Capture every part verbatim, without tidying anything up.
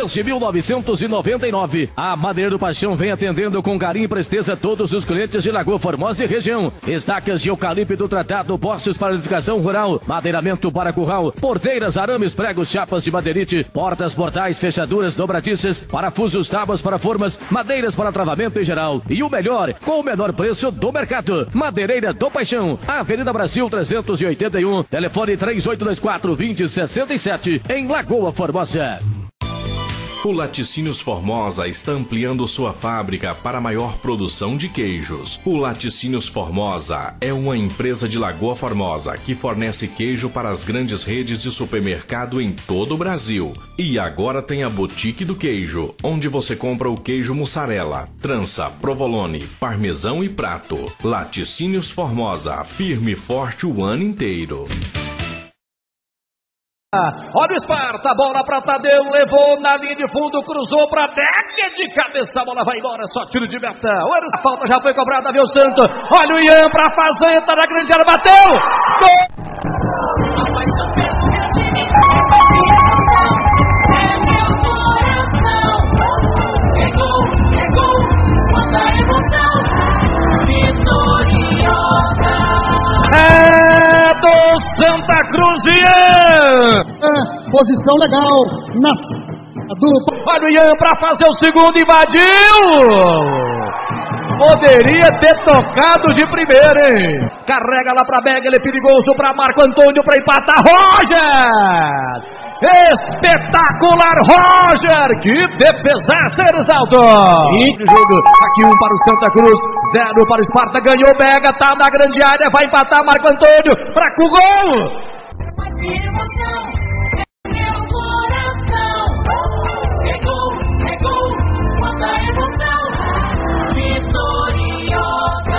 desde mil novecentos e noventa e nove. A Madeireira do Paixão vem atendendo com carinho e presteza todos os clientes de Lagoa Formosa e região. Estacas de eucalipto tratado, postes para edificação rural, madeiramento para curral, porteiras, arames, pregos, chapas de madeirite, portas, portais, fechaduras, dobradiças, parafusos, tábuas para formas, madeiras para travamento em geral. E o melhor, com o menor preço do mercado. Madeireira do Paixão, Avenida Brasil trezentos e oitenta e um, telefone três oito dois quatro, dois zero seis sete, em Lagoa Formosa. O Laticínios Formosa está ampliando sua fábrica para maior produção de queijos. O Laticínios Formosa é uma empresa de Lagoa Formosa que fornece queijo para as grandes redes de supermercado em todo o Brasil. E agora tem a Boutique do Queijo, onde você compra o queijo mussarela, trança, provolone, parmesão e prato. Laticínios Formosa, firme e forte o ano inteiro. Olha o Esparta, bola para Tadeu, levou na linha de fundo, cruzou para Deca de cabeça, a bola vai embora, só tiro de meta. Olha, a falta já foi cobrada, viu o Santo. Olha o Ian para a fazenda na grande área, bateu! Gol! É meu coração, é gol, é gol, quando a emoção vitoriosa. É do Santa Cruz, Ian! É, posição legal, na dupla. Olha o Ian para fazer o segundo, invadiu! Poderia ter tocado de primeira, hein? Carrega lá para Bega, ele é perigoso para Marco Antônio para empatar, Roger! Espetacular, Roger! Que defesa, Erizaldo! E jogo, aqui um para o Santa Cruz, zero para o Esparta, ganhou Bega, tá na grande área, vai empatar Marco Antônio, para o gol! Mas que emoção, é meu coração, é gol, é gol, quanta emoção, vitoriosa!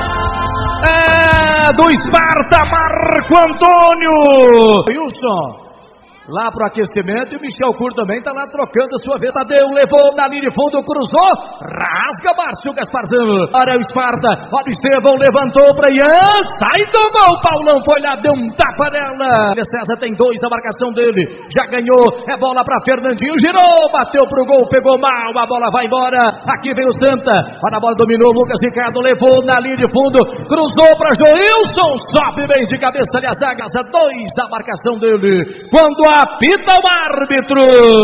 É do Esparta, Marco Antônio! Wilson! Lá pro aquecimento e o Michel Cur também tá lá trocando a sua vez. Tadeu levou na linha de fundo, cruzou, rasga Márcio Gasparzão. Olha o Esparta, olha o Estevão, levantou pra Ian, sai do gol, Paulão foi lá, deu um tapa nela. César tem dois, a marcação dele, já ganhou, é bola pra Fernandinho, girou, bateu pro gol, pegou mal, a bola vai embora. Aqui vem o Santa, olha a bola, dominou, Lucas Ricardo levou na linha de fundo, cruzou pra Joilson, sobe bem de cabeça, aliás, da Gaza, dois, a marcação dele. Quando a apita o árbitro.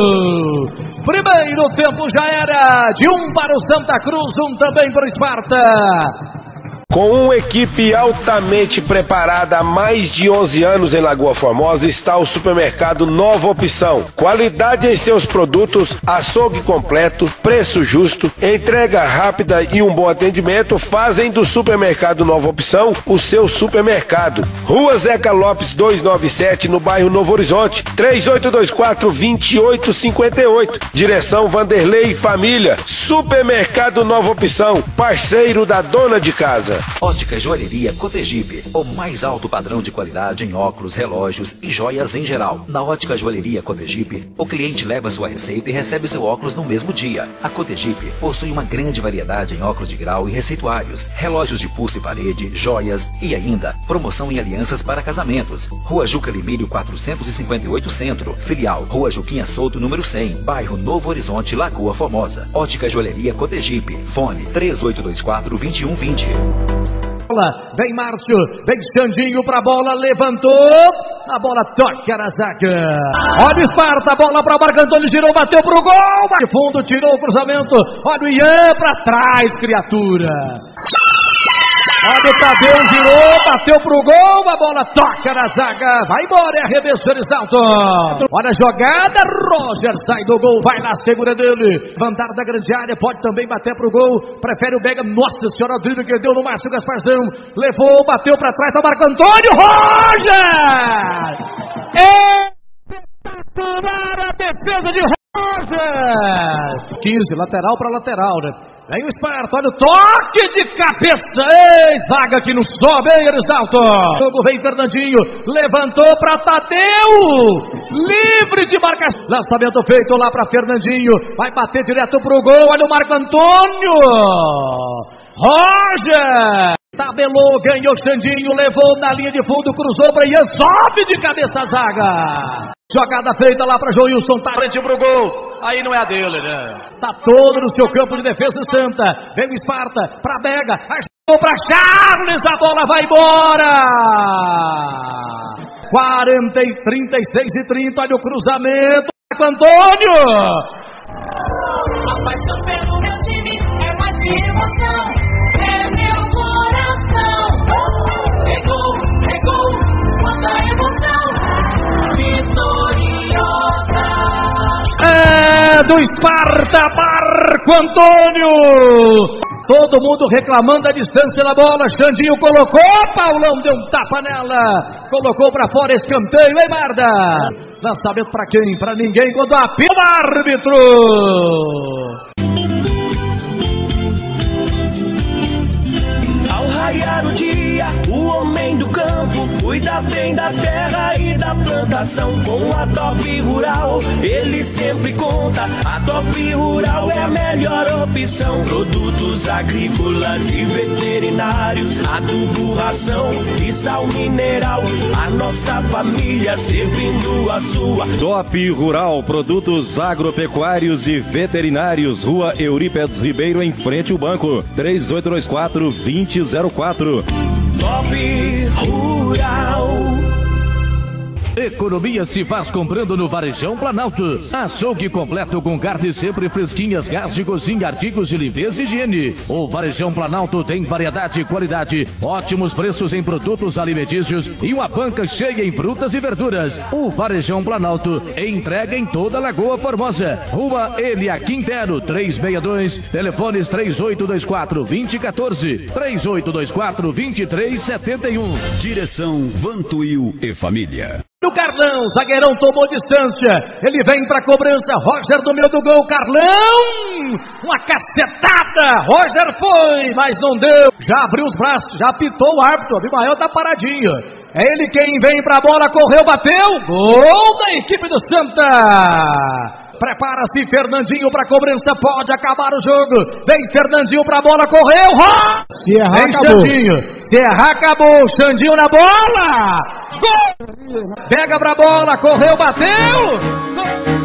Primeiro tempo já era de um para o Santa Cruz, um também para o Esparta. Com uma equipe altamente preparada há mais de onze anos em Lagoa Formosa, está o supermercado Nova Opção. Qualidade em seus produtos, açougue completo, preço justo, entrega rápida e um bom atendimento fazem do supermercado Nova Opção o seu supermercado. Rua Zeca Lopes duzentos e noventa e sete, no bairro Novo Horizonte, três oito dois quatro, dois oito cinco oito. Direção Vanderlei e Família. Supermercado Nova Opção, parceiro da dona de casa. Ótica e Joalheria Cotegipe, o mais alto padrão de qualidade em óculos, relógios e joias em geral. Na Ótica e Joalheria Cotegipe, o cliente leva sua receita e recebe seu óculos no mesmo dia. A Cotegipe possui uma grande variedade em óculos de grau e receituários, relógios de pulso e parede, joias e ainda promoção em alianças para casamentos. Rua Juca Limírio quatrocentos e cinquenta e oito Centro, filial Rua Juquinha Souto número cem, bairro Novo Horizonte, Lagoa Formosa. Ótica e Joalheria Cotegipe, fone três oito dois quatro, dois um dois zero. Vem Márcio, vem Xandinho pra bola, levantou, a bola toca na zaga. Olha o Esparta, a bola pra Marco Antônio, girou, bateu pro gol, de fundo, tirou o cruzamento. Olha o Ian pra trás, criatura. Olha o Tadeu, girou, bateu pro gol, a bola toca na zaga, vai embora, é arremesso, Erizaldo. Olha a jogada, Roger sai do gol, vai lá, segura dele, levantar da grande área, pode também bater pro gol, prefere o Bega, nossa senhora, o drible que deu no Márcio Gasparzão, levou, bateu pra trás, tá Marco Antônio, Roger! Espetacular a defesa de Roger! quinze, lateral pra lateral, né? Vem o Esparta, olha o toque de cabeça, ei, zaga que não sobe, hein, Erizaldo? Jogo vem Fernandinho, levantou para Tadeu, livre de marcação, lançamento feito lá para Fernandinho, vai bater direto pro gol, olha o Marco Antônio, Roger! Tabelou, ganhou Xandinho, levou na linha de fundo, cruzou para Ian, sobe de cabeça a zaga. Jogada feita lá para Joilson, tá frente pro gol. Aí não é a dele, né? Tá todo no seu campo de defesa Santa. Vem o Esparta pra Bega, ajudou pra Charles, a bola vai embora. quarenta e trinta e seis e trinta, olha o cruzamento. Marco Antônio. A paixão pelo meu time é mais que emoção, é meu coração. É gol, é gol, quanta emoção, vitoriosa. É do Esparta, Marco Antônio. Todo mundo reclamando a distância da bola. Xandinho colocou, Paulão deu um tapa nela, colocou pra fora, escanteio, hein, Marda? Lançamento pra quem? Pra ninguém, quando apita o árbitro. Ao raiar o dia, o homem do campo cuida bem da terra e da plantação. Com a Top Rural, ele sempre conta. A Top Rural é a melhor opção. Produtos agrícolas e veterinários, adubo, ração e sal mineral. A nossa família servindo a sua. Top Rural, produtos agropecuários e veterinários. Rua Eurípedes Ribeiro, em frente ao banco. três oito dois quatro, dois zero quatro. Top Rural. Economia se faz comprando no Varejão Planalto. Açougue completo com carnes sempre fresquinhas, gás de cozinha, artigos de limpeza e higiene. O Varejão Planalto tem variedade e qualidade, ótimos preços em produtos alimentícios e uma banca cheia em frutas e verduras. O Varejão Planalto entrega em toda a Lagoa Formosa. Rua Elia Quintero, trezentos e sessenta e dois, telefones três oito dois quatro, dois zero um quatro, três oito dois quatro, dois três sete um. Direção Vantuil e Família. O Carlão, zagueirão tomou distância, ele vem pra cobrança, Roger do meio do gol, Carlão, uma cacetada, Roger foi, mas não deu, já abriu os braços, já apitou o árbitro, o Abimael tá paradinho, é ele quem vem pra bola, correu, bateu, gol da equipe do Santa. Prepara-se Fernandinho para cobrança, pode acabar o jogo. Vem Fernandinho para a bola, correu. Se errar, vem acabou. Xandinho. Se errar, acabou. Xandinho na bola. Gol! Pega para a bola, correu, bateu. Gol!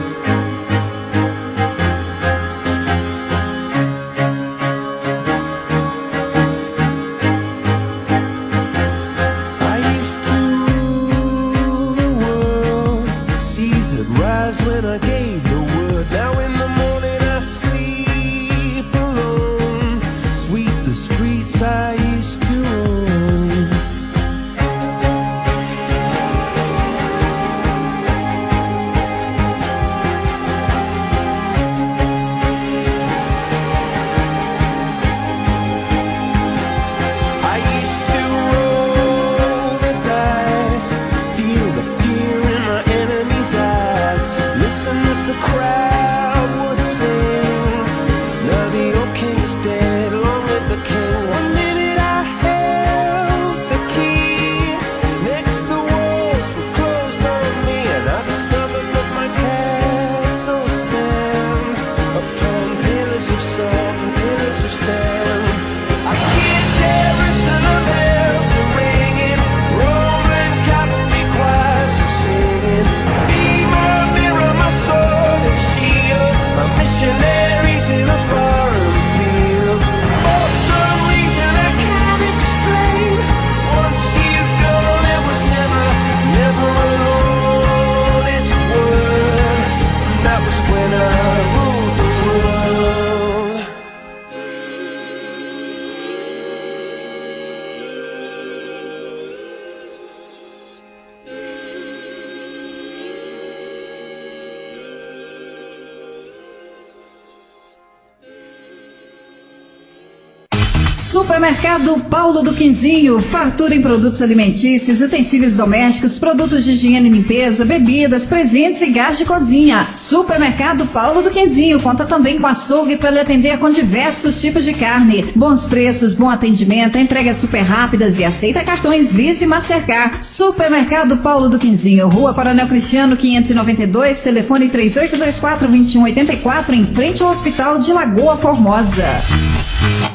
Supermercado Paulo do Quinzinho, fartura em produtos alimentícios, utensílios domésticos, produtos de higiene e limpeza, bebidas, presentes e gás de cozinha. Supermercado Paulo do Quinzinho conta também com açougue para lhe atender com diversos tipos de carne. Bons preços, bom atendimento, entregas super rápidas e aceita cartões Visa e Mastercard. Supermercado Paulo do Quinzinho, Rua Coronel Cristiano quinhentos e noventa e dois, telefone três oito dois quatro, dois um oito quatro, em frente ao Hospital de Lagoa Formosa.